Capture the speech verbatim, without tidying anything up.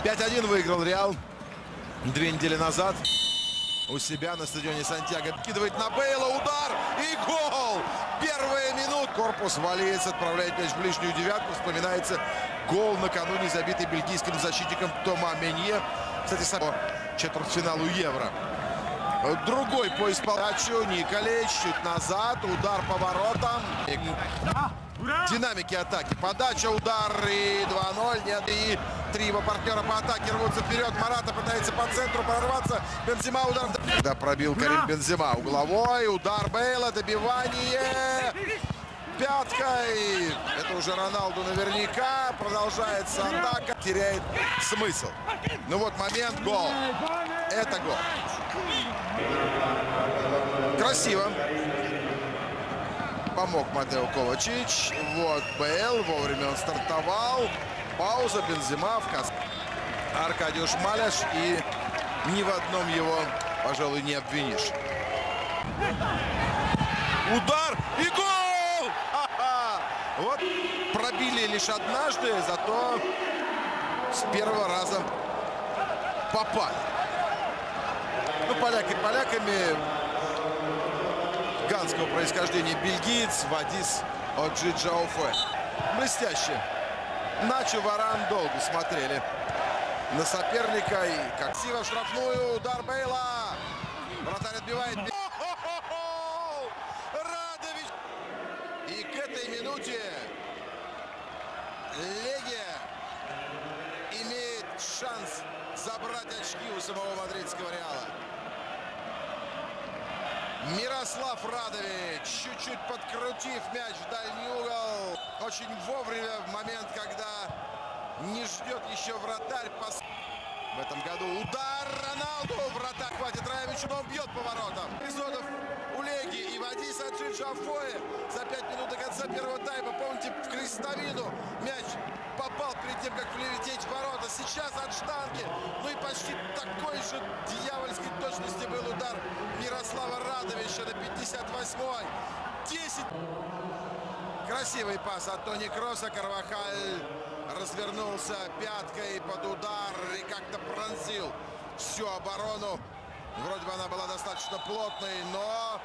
пять один выиграл Реал две недели назад у себя на стадионе Сантьяго. Кидывает на Бейла, удар и гол! Первая минута. Корпус валится, отправляет мяч в ближнюю девятку. Вспоминается гол накануне, забитый бельгийским защитником Тома Менье. Кстати, сам четвертьфиналу Евро. Другой по исполнению. Николич чуть назад. Удар по воротам. Динамики атаки. Подача, удар и два ноль. Нет, и три его партнера по атаке рвутся вперед. Марата пытается по центру прорваться. Бензема удар. Когда пробил Карим Бензема. Угловой. Удар Бейла. Добивание. Пяткой. Это уже Роналду наверняка. Продолжается атака. Теряет смысл. Ну вот момент. Гол. Это гол. Красиво. Помог Матео Ковачич. Вот Бейл. Вовремя он стартовал. Пауза. Бензема в кассе. Аркадиуш Маляш. И ни в одном его, пожалуй, не обвинишь. Удар и гол! Ха-ха! Вот пробили лишь однажды, зато с первого раза попали. Ну, поляки поляками. Ганского происхождения бельгиец Вадис Оджиджауфе. Блестяще. Начо, Варан долго смотрели на соперника. И как красиво в штрафную. Удар Бейла. Вратарь отбивает. Радович. И к этой минуте Легия имеет шанс забрать очки у самого мадридского Реала. Мирослав Радович, чуть-чуть подкрутив мяч в дальний угол. Очень вовремя, в момент, когда не ждет еще вратарь. Пас... В этом году удар Роналду. Вратарь хватит Раевичу, но он бьет по воротам. Эпизодов у Легии и Вадис Оджиджауфе за пять минут до конца первого тайма. Помните, в крестовину мяч попал перед тем, как влететь в ворота. Сейчас от штанги. Ну и почти такой же дьявольской точности был удар Мирослава Радовича на пятьдесят восьмой. десять. Красивый пас от Тони Кросса. Карвахаль развернулся пяткой под удар и как-то пронзил всю оборону. Вроде бы она была достаточно плотной, но...